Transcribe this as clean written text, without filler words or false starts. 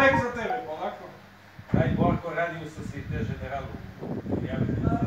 Lek za tebe, polako. Daj Borko, radi u Societe Generalnu.